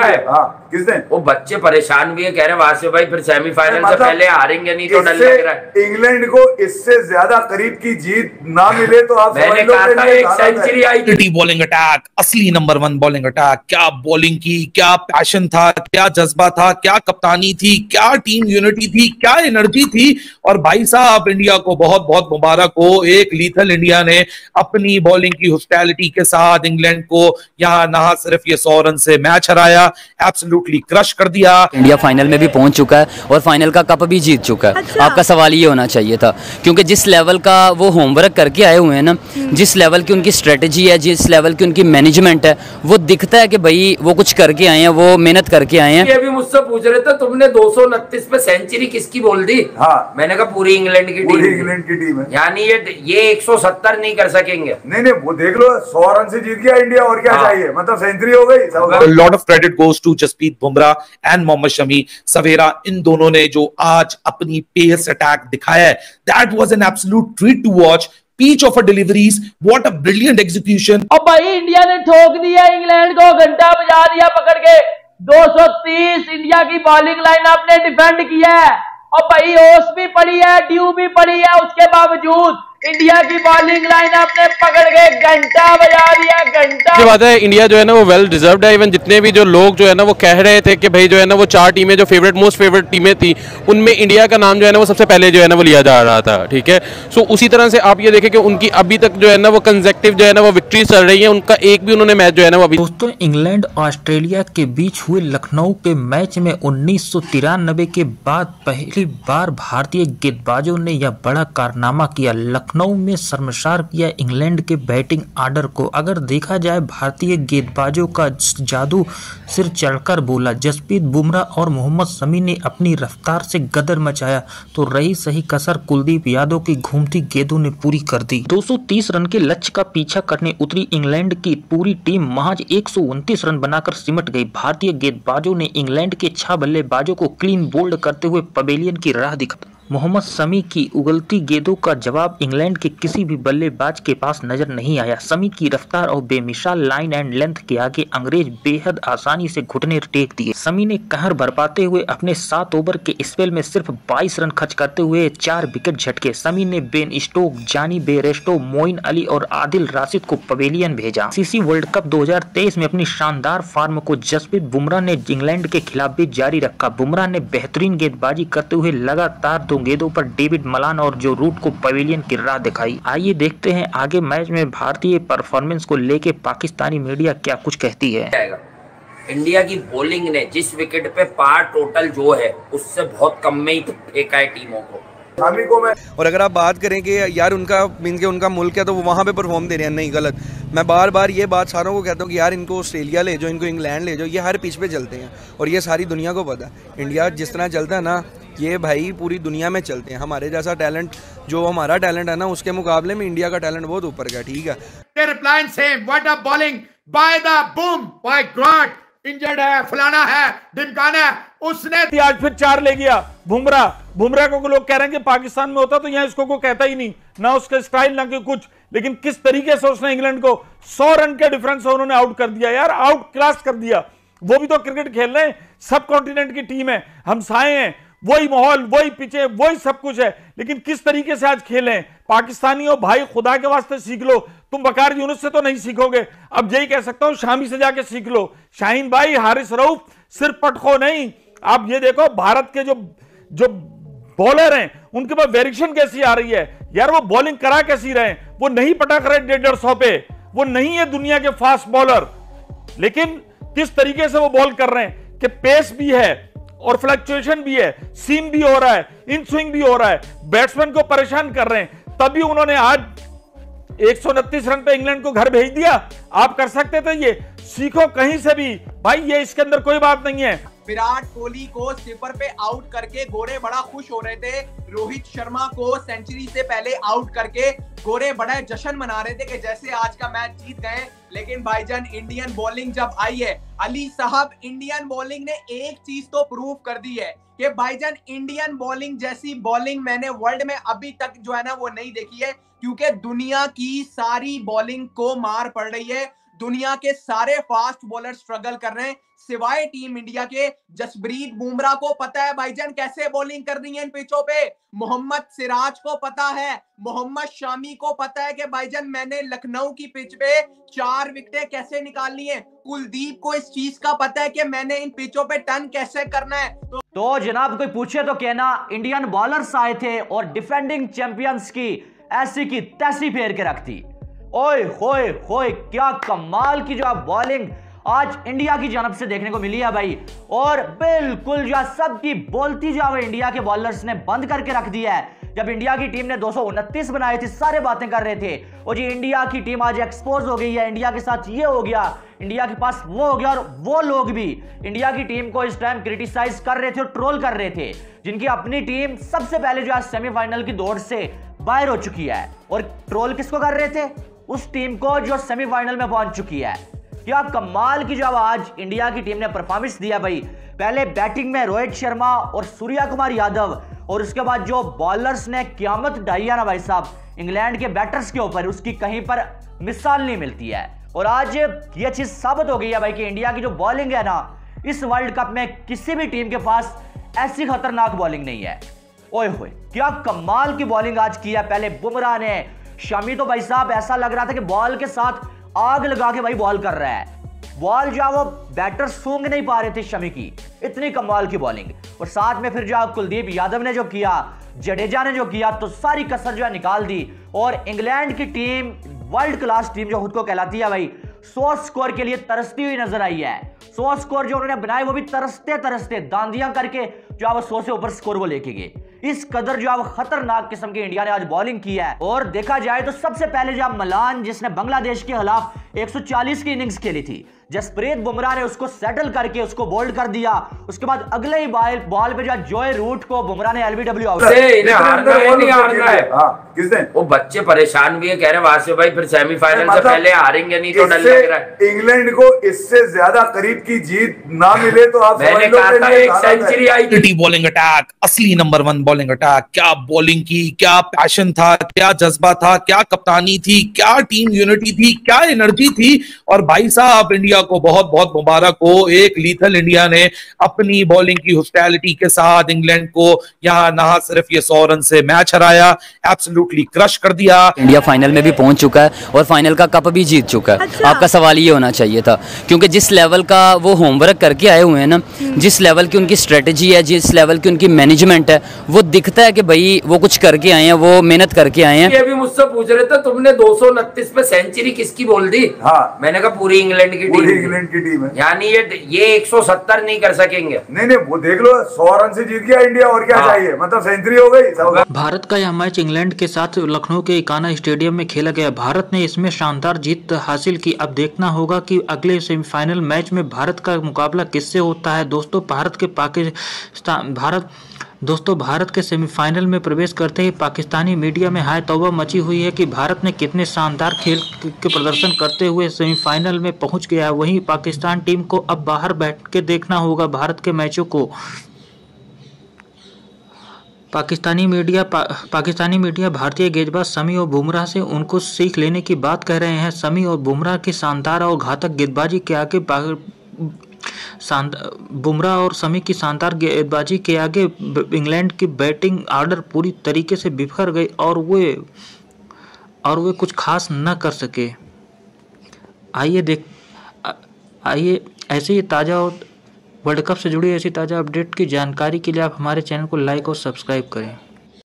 है। किस दिन? वो बच्चे परेशान भी है, कह रहे वहां से भाई फिर सेमीफाइनल से पहले हारेंगे नहीं तो डर लग रहा है। इंग्लैंड को इससे ज्यादा करीब की जीत ना मिले तो आप मैंने कहा था एक सेंचुरी आएगी। बॉलिंग अटैक, असली नंबर 1 बॉलिंग अटैक। क्या बॉलिंग की, क्या पैशन था, क्या जज्बा था, क्या कप्तानी थी, क्या टीम यूनिटी थी, क्या एनर्जी थी। और भाई साहब इंडिया को बहुत बहुत मुबारक हो, एक लीथल इंडिया ने अपनी बॉलिंग की हॉस्पिटैलिटी के साथ इंग्लैंड को यहां ना सिर्फ ये 100 रन से मैच हराया, एब्सोल्युटली क्रश कर दिया। इंडिया फाइनल में भी पहुंच चुका है और फाइनल का कप भी जीत चुका है। अच्छा। आपका सवाल ये होना चाहिए था, क्योंकि जिस लेवल का वो होमवर्क करके आए हुए हैं ना, जिस लेवल की उनकी स्ट्रेटजी है, जिस लेवल की उनकी मैनेजमेंट है, वो दिखता है कि भाई वो कुछ करके आए हैं, वो मेहनत करके आए हैं। ये भी मुझसे पूछ रहे थे तुमने 229 पे सेंचुरी किसकी बोल दी? मैंने कहा पूरी इंग्लैंड की टीम है। यानी ये 170 नहीं कर सकेंगे। नहीं वो देख लो, 100 रन से जीत गया इंडिया, और क्या चाहिए, मतलब सेंचुरी हो गई। Lot of credit goes to Jasprit Bumrah and Mohammed Shami सवेरा। इन दोनों ने जो आज अपनी पेस अटैक दिखाया है, that was an absolute treat to watch. Peach of her deliveries, what a brilliant execution। अब भाई इंडिया ने ठोक दिया इंग्लैंड को, घंटा बजा दिया पकड़ के। 230 इंडिया की बॉलिंग लाइनअप ने डिफेंड किया है, और भाई ओस भी पड़ी है, ड्यू भी पड़ी है, उसके बावजूद इंडिया की बॉलिंग लाइनअप ने पकड़ के घंटा बजा दिया, घंटा। जो बात है, इंडिया जो है ना वो वेल डिजर्व्ड है। इवन जितने भी जो लोग जो है ना वो कह रहे थे कि भाई जो है ना वो 4 टीमें जो मोस्ट फेवरेट टीमें थी, उनमें इंडिया का नाम जो है ना वो सबसे पहले जो है ना वो लिया जा रहा था। ठीक है, सो उसी तरह से आप ये देखें कि उनकी अभी तक जो है ना वो कंसेक्टिव जो है ना वो विक्ट्री चल रही है, उनका एक भी उन्होंने मैच जो है ना वो अभी। दोस्तों, इंग्लैंड ऑस्ट्रेलिया के बीच हुए लखनऊ के मैच में 1993 के बाद पहली बार भारतीय गेंदबाजों ने यह बड़ा कारनामा किया। लखनऊ में शर्मसार किया इंग्लैंड के बैटिंग आर्डर को। अगर देखा जाए, भारतीय गेंदबाजों का जादू सिर चढ़कर बोला। जसप्रीत बुमराह और मोहम्मद शमी ने अपनी रफ्तार से गदर मचाया, तो रही सही कसर कुलदीप यादव की घूमती गेंदों ने पूरी कर दी। 230 रन के लक्ष्य का पीछा करने उतरी इंग्लैंड की पूरी टीम महज 129 रन बनाकर सिमट गई। भारतीय गेंदबाजों ने इंग्लैंड के 6 बल्लेबाजों को क्लीन बोल्ड करते हुए पवेलियन की राह दिखाई। मोहम्मद शमी की उगलती गेंदों का जवाब इंग्लैंड के किसी भी बल्लेबाज के पास नजर नहीं आया। शमी की रफ्तार और बेमिसाल लाइन एंड लेंथ के आगे अंग्रेज बेहद आसानी से घुटने टेक दिए। शमी ने कहर बरपाते हुए अपने 7 ओवर के स्पेल में सिर्फ 22 रन खर्च करते हुए 4 विकेट झटके। शमी ने Ben Stokes, Jonny Bairstow, Moeen Ali और आदिल राशिद को पवेलियन भेजा। सीसी वर्ल्ड कप 2023 में अपनी शानदार फॉर्म को जसप्रीत बुमराह ने इंग्लैंड के खिलाफ भी जारी रखा। बुमराह ने बेहतरीन गेंदबाजी करते हुए लगातार गेंदों पर डेविड मलान और जो रूट को पवेलियन की राह दिखाई। आइए देखते हैं आगे मैच में भारतीय परफॉर्मेंस को लेके पाकिस्तानी मीडिया क्या कुछ कहती है। इंडिया की बॉलिंग ने जिस विकेट पे पार टोटल जो है उससे बहुत कम में ही फेंका है टीमों को। और अगर आप बात करें कि यार उनका मीन के उनका मुल्क है तो वो वहाँ पे परफॉर्म दे रहे हैं, नहीं गलत। मैं बार बार ये बात सारों को कहता हूँ कि यार इनको ऑस्ट्रेलिया ले जाओ, इनको इंग्लैंड ले जाओ, ये हर पिच पे चलते हैं और ये सारी दुनिया को पता है। इंडिया जिस तरह चलता है ना, ये भाई पूरी दुनिया में चलते हैं। हमारे जैसा टैलेंट, जो हमारा टैलेंट है ना, उसके मुकाबले में इंडिया का टैलेंट बहुत ऊपर का। ठीक है, इंजर्ड है, फलाना है, ढिमकाना है, उसने आज फिर 4 ले गया। बुमराह को लोग कह रहे हैं कि पाकिस्तान में होता तो यहाँ इसको कोई कहता ही नहीं, ना उसका स्टाइल ना कुछ। लेकिन किस तरीके से उसने इंग्लैंड को 100 रन के डिफरेंस से उन्होंने आउट कर दिया यार, आउट क्लास कर दिया। वो भी तो क्रिकेट खेल रहे हैं, सब कॉन्टिनेंट की टीम है, हम साए हैं, वही माहौल, वही पिचे, वही सब कुछ है, लेकिन किस तरीके से आज खेले। पाकिस्तानियों भाई, खुदा के वास्ते सीख लो, तुम बकार यूनुस से तो नहीं सीखोगे। अब यही कह सकता हूं, शामी से जाके सीख लो। शाहीन भाई, हारिस रऊफ सिर्फ पटखो नहीं। आप ये देखो भारत के जो बॉलर हैं उनके पास वेरिएशन कैसी आ रही है यार, वो बॉलिंग करा कैसी रहे, वो नहीं पटक रहे 150 पे, वो नहीं है दुनिया के फास्ट बॉलर, लेकिन किस तरीके से वो बॉल कर रहे हैं कि पेस भी है और फ्लक्चुएशन भी है, सीम भी हो रहा है, इन स्विंग भी हो रहा है, बैट्समैन को परेशान कर रहे हैं। तभी उन्होंने आज 129 रन पे इंग्लैंड को घर भेज दिया। आप कर सकते थे ये, सीखो कहीं से भी भाई, ये इसके अंदर कोई बात नहीं है। विराट कोहली को स्लिपर पे आउट करके गोरे बड़ा खुश हो रहे थे। रोहित शर्मा को सेंचुरी से पहले आउट करके गोरे बड़ा जश्न मना रहे थे कि जैसे आज का मैच जीत गए। लेकिन भाईजान, इंडियन बॉलिंग जब आई है, अली साहब, इंडियन बॉलिंग ने एक चीज तो प्रूव कर दी है कि भाईजान इंडियन बॉलिंग जैसी बॉलिंग मैंने वर्ल्ड में अभी तक जो है ना वो नहीं देखी है, क्योंकि दुनिया की सारी बॉलिंग को मार पड़ रही है। दुनिया के सारे फास्ट बॉलर स्ट्रगल कर रहे हैं सिवाय टीम इंडिया के। जसप्रीत बुमराह को पता है भाईजान कैसे बॉलिंग करनी है इन पिचों पे, मोहम्मद सिराज को पता है, मोहम्मद शामी को पता है कि भाईजान मैंने लखनऊ की पिच पे 4 विकेटें कैसे निकालनी है, कुलदीप को इस चीज का पता है कि मैंने इन पिचों पे टर्न कैसे करना है। तो जनाब कोई पूछे तो कहना इंडियन बॉलर्स आए थे और डिफेंडिंग चैंपियंस की ऐसी की तैसी फेर के रखती। ओए होए होए क्या कमाल की जो बॉलिंग आज इंडिया की जानब से देखने को मिली है भाई, और बिल्कुल जो सबकी बोलती जो इंडिया के बॉलर्स ने बंद करके रख दिया है। जब इंडिया की टीम ने 229 बनाए थे सारे बातें कर रहे थे, और जी इंडिया की टीम आज एक्सपोज हो गई है, इंडिया के साथ ये हो गया, इंडिया के पास वो हो गया, और वो लोग भी इंडिया की टीम को इस टाइम क्रिटिसाइज कर रहे थे और ट्रोल कर रहे थे, जिनकी अपनी टीम सबसे पहले जो आज सेमीफाइनल की दौड़ से बाहर हो चुकी है। और ट्रोल किसको कर रहे थे? उस टीम को जो सेमीफाइनल में पहुंच चुकी है। क्या कमाल की जो आज इंडिया की टीम ने परफॉर्मेंस दिया भाई। पहले बैटिंग में रोहित शर्मा और सूर्या कुमार यादव, और उसके बाद जो बॉलर्स ने क़यामत ढाई है ना भाई साहब इंग्लैंड के बैटर्स के ऊपर, उसकी कहीं पर मिसाल नहीं मिलती है। और आज ये चीज साबित हो गई है भाई कि इंडिया की जो बॉलिंग है ना इस वर्ल्ड कप में किसी भी टीम के पास ऐसी खतरनाक बॉलिंग नहीं है। ओए होए क्या कमाल की बॉलिंग आज की है। पहले बुमराह ने, शमी तो भाई साहब ऐसा लग रहा था कि बॉल के साथ आग लगा के भाई बॉल कर रहा है, बॉल जो वो बैटर सूंघ नहीं पा रहे थे शमी की, इतनी कमाल की बॉलिंग। और साथ में फिर जो कुलदीप यादव ने जो किया, जडेजा ने जो किया, तो सारी कसर जो है निकाल दी। और इंग्लैंड की टीम वर्ल्ड क्लास टीम जो खुद को कहलाती है भाई 100 स्कोर के लिए तरसती हुई नजर आई है। 100 स्कोर जो उन्होंने बनाए वो भी तरसते तरसते दांदियां करके जो है 100 से ऊपर स्कोर वो लेके गए। इस कदर जो है खतरनाक किस्म की इंडिया ने आज बॉलिंग की है। और देखा जाए तो सबसे पहले जो मलान जिसने बांग्लादेश के खिलाफ 140 की इनिंग्स खेली थी, जसप्रीत बुमराह ने उसको सेटल करके उसको बोल्ड कर दिया। उसके बाद अगले ही बॉल पे जो जॉय रूट को बुमराह ने एलबीडब्ल्यू आउट किसने, वो बच्चे परेशान भी है, कह रहे हैं वासिफ भाई फिर सेमीफाइनल से पहले हारेंगे नहीं तो डर लग रहा है। इंग्लैंड को इससे ज्यादा करीब की जीत ना मिले तो आप मैंने कहा था एक सेंचुरी आई थी। बॉलिंग अटैक, असली नंबर 1 बॉलिंग अटैक। क्या बॉलिंग की, क्या पैशन था, क्या जज्बा था, क्या कप्तानी थी, क्या टीम यूनिटी थी, क्या एनर्जी थी। और भाई साहब इंडिया को बहुत बहुत मुबारक हो, एक लीथल इंडिया ने अपनी बॉलिंग की हॉस्पिटैलिटी के साथ इंग्लैंड को यहाँ ना सिर्फ ये 100 रन से मैच हराया, एब्सोल्युटली क्रश कर दिया। इंडिया फाइनल में भी पहुंच चुका है और फाइनल का कप भी जीत चुका है। अच्छा। आपका सवाल ये होना चाहिए था, क्योंकि जिस लेवल का वो होमवर्क करके आए हुए हैं ना, जिस लेवल की उनकी स्ट्रेटेजी है, जिस लेवल की उनकी मैनेजमेंट है, वो दिखता है कि भाई वो कुछ करके आए हैं, वो मेहनत करके आए हैं। ये भी मुझसे पूछ रहे थे तुमने 229 पे सेंचुरी किसकी बोल दी? हाँ। मैंने कहा पूरी इंग्लैंड की टीम, इंग्लैंड की टीम है। यानी ये 170 नहीं कर सकेंगे। नहीं वो देख लो 100 रन से जीत गया इंडिया, और क्या चाहिए, मतलब सेंचुरी हो गई। भारत का यह मैच इंग्लैंड के साथ लखनऊ के इकाना स्टेडियम में खेला गया। भारत ने इसमें शानदार जीत हासिल की। अब देखना होगा कि अगले सेमीफाइनल मैच में भारत का मुकाबला किससे होता है। दोस्तों भारत के सेमीफाइनल में प्रवेश करते ही पाकिस्तानी मीडिया में हाय तौबा मची हुई है कि भारत ने कितने शानदार खेल के प्रदर्शन करते हुए सेमीफाइनल में पहुंच गया है। वहीं पाकिस्तान टीम को अब बाहर बैठ के देखना होगा भारत के मैचों को। पाकिस्तानी मीडिया भारतीय गेंदबाज शमी और बुमराह से उनको सीख लेने की बात कह रहे हैं। शमी और बुमराह की शानदार और घातक गेंदबाजी के आगे बुमराह और शमी की शानदार गेंदबाजी के आगे इंग्लैंड की बैटिंग ऑर्डर पूरी तरीके से बिखर गई और वे कुछ खास न कर सके। आइए ऐसे ही ताज़ा और वर्ल्ड कप से जुड़ी ऐसी ताज़ा अपडेट की जानकारी के लिए आप हमारे चैनल को लाइक और सब्सक्राइब करें।